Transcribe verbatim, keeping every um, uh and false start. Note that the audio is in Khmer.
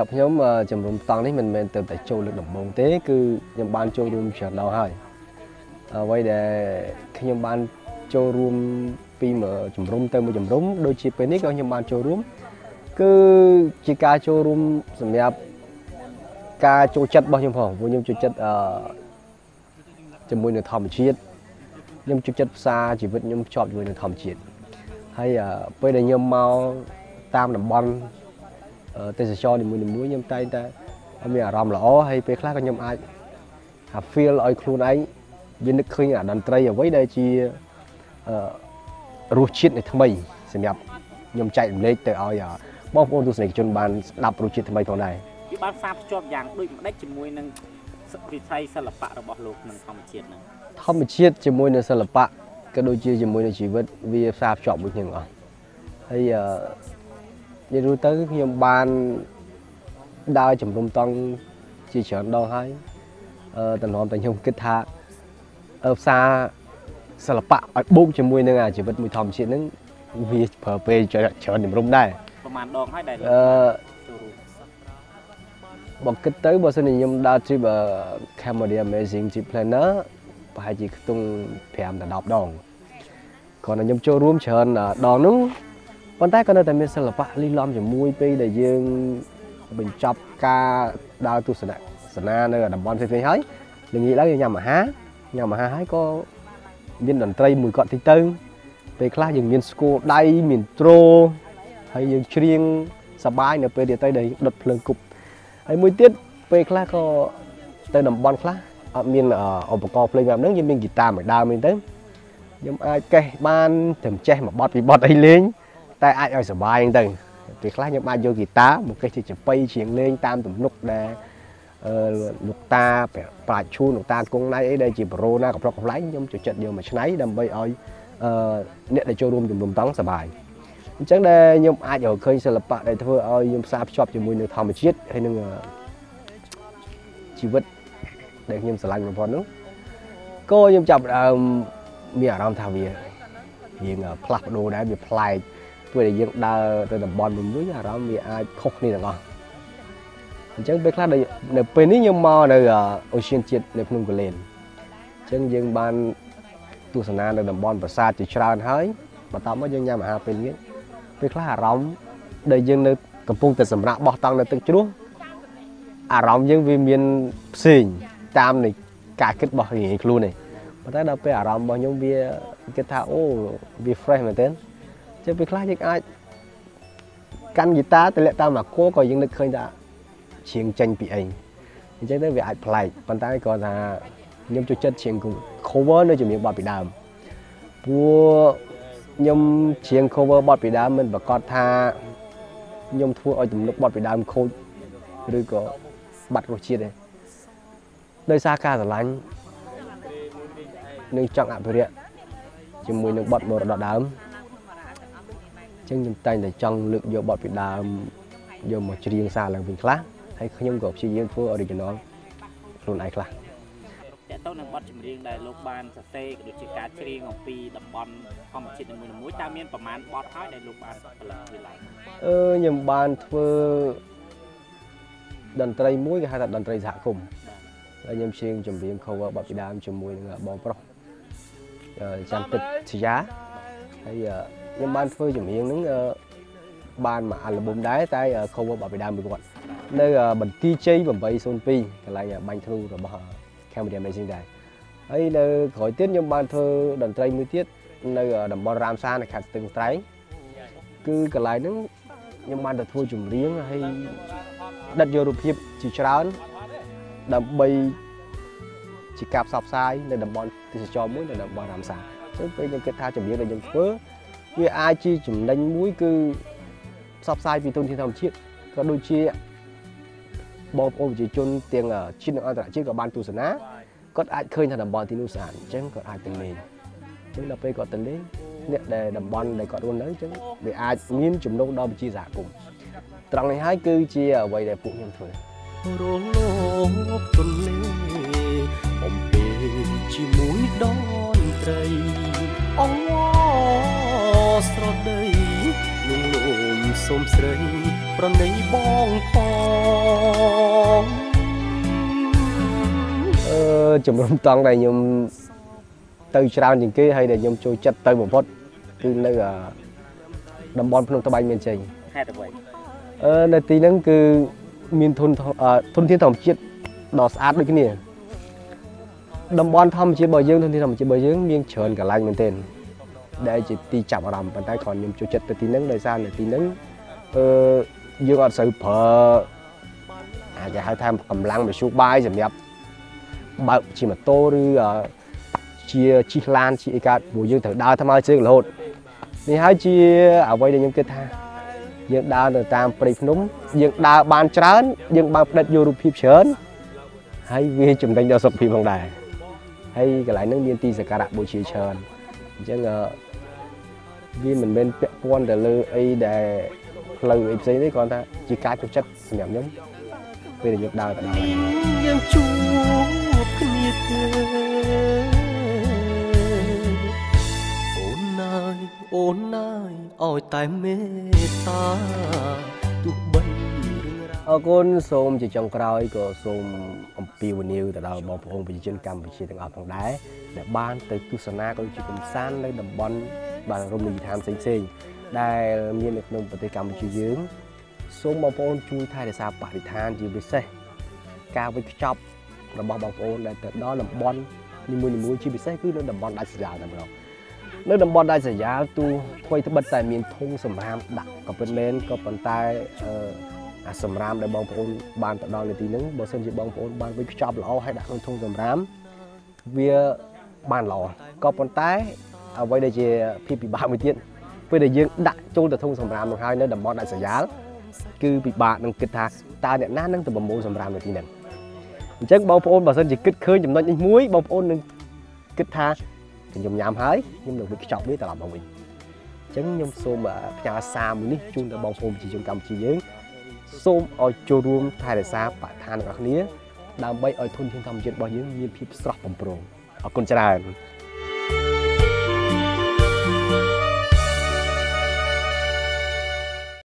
รับខ្ញុំជំរុំតង់នេះមិនមែនទៅតែចូលលើកដំបូងទេគឺខ្ញុំបានចូលរួមច្រើនដងហើយអ្វីដែលខ្ញុំបានចូលរួមពីមួយជំរុំទៅមួយជំរុំដូចជាពេលនេះក៏ខ្ញុំបានចូលរួមគឺជាការចូលរួមសម្រាប់ការចូលចិត្តរបស់ខ្ញុំផងព្រោះខ្ញុំចូលចិត្តអឺជាមួយនឹងធម្មជាតិខ្ញុំចូលចិត្តផ្សារជីវិតខ្ញុំភ្ជាប់ជាមួយនឹងធម្មជាតិហើយពេលដែលខ្ញុំមកតាមតំបន់ទេសចរនីមួយៗខ្ញុំតែងតែមានអារម្មណ៍ល្អហើយពេលខ្លះក៏ខ្ញុំអាច feel ឲ្យខ្លួនឯងវានឹកឃើញអាតន្ត្រីអ្វីដែលជារសជាតិនៃថ្មីសម្រាប់ខ្ញុំចែករំលែកទៅឲ្យបងប្អូនទស្សនិកជនបានស្ដាប់រសជាតិថ្មីផងដែរវាបានផ្សារភ្ជាប់យ៉ាងដូចម្ដេចជាមួយនឹងវិស័យសិល្បៈរបស់លោកនិងធម្មជាតិហ្នឹងធម្មជាតិជាមួយនឹងសិល្បៈក៏ដូចជាជាមួយនឹងជីវិតវាផ្សារភ្ជាប់មួយគ្នាអស់ហើយនិយាយទៅខ្ញុំបានដើរជំរុំតង់ជាច្រើនដងហើយអឺតំណតែខ្ញុំគិតថាផ្សារសិល្បៈឲ្យបូកជាមួយនឹងជីវិតមួយធម្មជាតិហ្នឹងវាប្រើពេលច្រើនជំរុំដែរប្រហែលដងហើយដែរអឺបើគិតទៅបើសិនជាខ្ញុំដើរ trip Cambodia Amazing Trip Planner ប្រហែលជាខ្ទង់ប្រាំដល់ដប់ដងគ្រាន់តែខ្ញុំចូលរួមច្រើនដងនោះប៉ុន្តែក៏នៅតែមានសិល្បៈលីឡំជាមួយពេលដែលយើងបញ្ចប់ការដើរទស្សនៈសនានៅតំបន់ផ្សេងៗហើយល្ងាចឡើងយើងញ៉ាំអាហារញ៉ាំអាហារហើយក៏មានតន្ត្រីមួយគាត់តិចទៅពេលខ្លះយើងមានស្គរដៃមានត្រូហើយយើងច្រៀងសប្បាយនៅពេលទៀតទៅដែលដុតភ្លើងគប់ហើយមួយទៀតពេលខ្លះក៏ទៅតំបន់ខ្លះអត់មានឧបករណ៍ភ្លេងបែបហ្នឹងយើងមានហ្គីតាមួយដើមហ្នឹងទៅខ្ញុំអាចកេះបានត្រឹមចេះមួយបទពីបទអីលេងតែអាចឲ្យសប្បាយហ្នឹងទៅពេលខ្លះខ្ញុំអាចយកហ្គីតាមកកេះជាចប៉ីច្រៀងលេងតាមទំនុកដែលអឺលោកតាប្រាជ្ញឈូនលោកតាគង់ណៃអីដែលជាប្រូណាកំប្លុកកំ pl ែងខ្ញុំចូលចិត្តយកមកឆ្នៃដើម្បីឲ្យអឺអ្នកដែលចូលរួមជំនុំតង់សប្បាយអញ្ចឹងដែលខ្ញុំអាចរកឃើញសិល្បៈដែលធ្វើឲ្យខ្ញុំផ្សារភ្ជាប់ជាមួយនឹងធម្មជាតិហើយនឹងជីវិតដែលខ្ញុំស្រឡាញ់បំផុតនោះក៏ខ្ញុំចាប់ផ្ដើមមានអារម្មណ៍ថាវាយើងផ្លាស់ប្ដូរដែរវាប្លែកពេលដែលយើងដើរទៅតំបន់មួយអារម្មណ៍វាអាចខុសគ្នាទាំងអស់អញ្ចឹងពេលខ្លះនៅពេលនេះខ្ញុំមកនៅអូសៀនជាតិនៅភ្នំកលែនអញ្ចឹងយើងបានទស្សនានៅតំបន់ប្រាសាទជាច្រើនហើយបន្ទាប់មកយើងញ៉ាំអាហារពេលនេះពេលខ្លះអារម្មណ៍ដែលយើងនៅកំពុងតែសម្រាប់បោះតង់នៅទឹកជ្រោះអារម្មណ៍យើងវាមានផ្សេងតាមនៃការគិតរបស់រៀងខ្លួននេះប៉ុន្តែដល់ពេលអារម្មណ៍របស់ខ្ញុំវាគិតថាអូវា fresh មែនទែនចឹងពេលខ្លះយើងអាចកាន់ហ្គីតាទម្លាក់តាមអាគ័រក៏យើងនឹកឃើញថាច្រៀងចេញពីអីអញ្ចឹងទៅវាអាចប្លែកប៉ុន្តែគាត់ថាខ្ញុំចូលចិត្តច្រៀង cover នៅជំនាញបទពីដើមព្រោះខ្ញុំច្រៀង cover បទពីដើមមិនប្រកាសថាខ្ញុំធ្វើឲ្យទំនុកបទពីដើមខូចឬក៏បាត់រសជាតិទេដោយសារការស្រឡាញ់នឹងចង់អភិរក្សជាមួយនឹងបទមរតកដើមអញ្ចឹងខ្ញុំតែងតែចង់លើកយកបទពីដើមយកមកច្រៀងសារឡើងវិញខ្លះហើយខ្ញុំក៏ព្យាយាមធ្វើ original ខ្លួនឯងខ្លះតើតើនឹងបទចម្រៀងដែលលោកបានសរសេរក៏ដូចជាការច្រៀងអំពីតំបន់ធម្មជាតិនីមួយៗតើមានប្រមាណបទហើយដែលលោកបានផលិតវាឡើងអឺខ្ញុំបានធ្វើតន្ត្រីមួយគេហៅថាតន្ត្រីសហគមន៍ហើយខ្ញុំច្រៀងចម្រៀង cover បទពីដើមជាមួយនឹងបងប្រុសចាំទឹកជាយ៉ាហើយខ្ញុំបានធ្វើចម្រៀងហ្នឹងបានមួយអាល់ប៊ុមដែរតែ cover បទពីដើមមួយគាត់នៅបន្ទាយជ័យeight oh twoកន្លែងបាញ់ធ្នូរបស់ Cambodia Amazing ដែរហើយនៅក្រោយទៀតខ្ញុំបានធ្វើតន្ត្រីមួយទៀតនៅតំបន់រាមសានៅខេត្តស្ទឹងត្រែងគឺកន្លែងហ្នឹងខ្ញុំបានទៅធ្វើចម្រៀងហើយដិតយករូបភាពជាច្រើនដើម្បីជាការផ្សព្វផ្សាយនៅតំបន់ទេសចរមួយនៅតំបន់រាមសាអញ្ចឹងពេលខ្ញុំគិតថាចម្រៀងដែលខ្ញុំធ្វើវាអាចជាចំណេញមួយគឺផ្សព្វផ្សាយពីទុនធានធម្មជាតិក៏ដូចជាបងប្អូនប្រជាជនទាំងជាតិនិងអន្តរជាតិក៏បានទស្សនាគាត់អាចឃើញថាតំបន់ទីនោះស្អាតអញ្ចឹងគាត់អាចទៅលេងអញ្ចឹងដល់ពេលគាត់ទៅលេងអ្នកដែលតំបន់ដែលគាត់រស់នៅអញ្ចឹងវាអាចមានចំណូលដល់ប្រជាសហគមន៍ត្រង់នេះហើយគឺជាអ្វីដែលពួកខ្ញុំធ្វើរងលោកទន្លេបំពេជាមួយដនត្រីអងស្រដីលងលោមសុំស្រីប្រណីបងផងអឺជំរុំតង់ដែលខ្ញុំទៅច្រើនជាងគេហើយដែលខ្ញុំចូលចិត្តទៅបំផុតគឺនៅតំបន់ភ្នំត្បាញមានជ័យហេតុអ្វីអឺនៅទីហ្នឹងគឺមានធនធនធានធម្មជាតិដ៏ស្អាតដូចគ្នាតំបន់ធម្មជាតិរបស់យើងធនធានធម្មជាតិរបស់យើងមានច្រើនកន្លែងមែនទែនដែលជាទីចាប់អារម្មណ៍ប៉ុន្តែគ្រាន់ខ្ញុំចូលចិត្តទៅទីហ្នឹងដោយសារនៅទីហ្នឹងអឺយើងអត់សូវប្រើអាចហៅថាកម្លាំងមធ្យោបាយសម្រាប់បើកជិះម៉ូតូឬជាជិះឡានជិះអីកើតព្រោះយើងត្រូវដើរថ្មើរជើងរហូតនេះហើយជាអ្វីដែលខ្ញុំគិតថាយើងដើរនៅតាមព្រៃភ្នំយើងដើរបានច្រើនយើងបានផ្ដិតយករូបភាពច្រើនហើយវាចំណេញដល់សុខភាពផងដែរហើយកន្លែងហ្នឹងមានទីសក្ការៈបូជាច្រើនអញ្ចឹងវាមិនមែនពាក់ព័ន្ធទៅលើអីដែលផ្លូវអីផ្សេងទេគ្រាន់តែជាការចូលចិត្តសម្រាប់ខ្ញុំពេលដែលយើងដើរទៅដល់យើងជួបគ្នាទេអូនណាយអូនណាយឲ្យតែមេត្តាទោះបីអរគុណសូមជាចុងក្រោយក៏សូមអំពាវនាវទៅដល់បងប្អូនប្រជាជនកម្ពុជាទាំងអស់ផងដែរដែលបានទៅទស្សនាក៏ជាកំសាន្តនៅតំបន់បាទរមណីយដ្ឋានផ្សេងៗដែលមាននៅក្នុងប្រទេសកម្ពុជាយើងសូមបងប្អូនជួយថែរក្សាបរិស្ថានជាពិសេសការវេចខ្ចប់របស់បងប្អូនដែលទៅដល់តំបន់នីមួយៗជាពិសេសគឺនៅតំបន់ដាច់ស្រយាលតែម្ដងនៅតំបន់ដាច់ស្រយាលទូថ្មីត្បិតតែមានធុងសម្រាមដាក់ក៏ពិតមែនក៏ប៉ុន្តែអឺអាសម្រាមដែលបងប្អូនបានទៅដល់នៅទីហ្នឹងបើសិនជាបងប្អូនបានវេចខ្ចប់ល្អហើយដាក់ក្នុងធុងសម្រាមវាបានល្អក៏ប៉ុន្តែអ្វីដែលជាភាពពិបាកមួយទៀតពេលដែលយើងដាក់ចូលទៅធុងសម្រាមមកហើយនៅតំបន់ដាច់ស្រយាលគឺពិបាកនឹងគិតថាតើអ្នកណានឹងទៅប្រមូលសម្រាមនៅទីហ្នឹងអញ្ចឹងបងប្អូនបើសិនជាគិតឃើញចំណុចនេះមួយបងប្អូននឹងគិតថាខ្ញុំញ៉ាំហើយខ្ញុំនឹងវេចខ្ចប់វាត្រឡប់មកវិញអញ្ចឹងខ្ញុំសូមផ្ញើសារមួយនេះជូនដល់បងប្អូនប្រជាជនកម្ពុជាយើងសូមឲ្យចូលរួមថែរក្សាបរិស្ថានរបស់គ្នាដើម្បីឲ្យធនធានធម្មជាតិរបស់យើងមានភាពស្រស់បំព្រងអរគុណច្រើន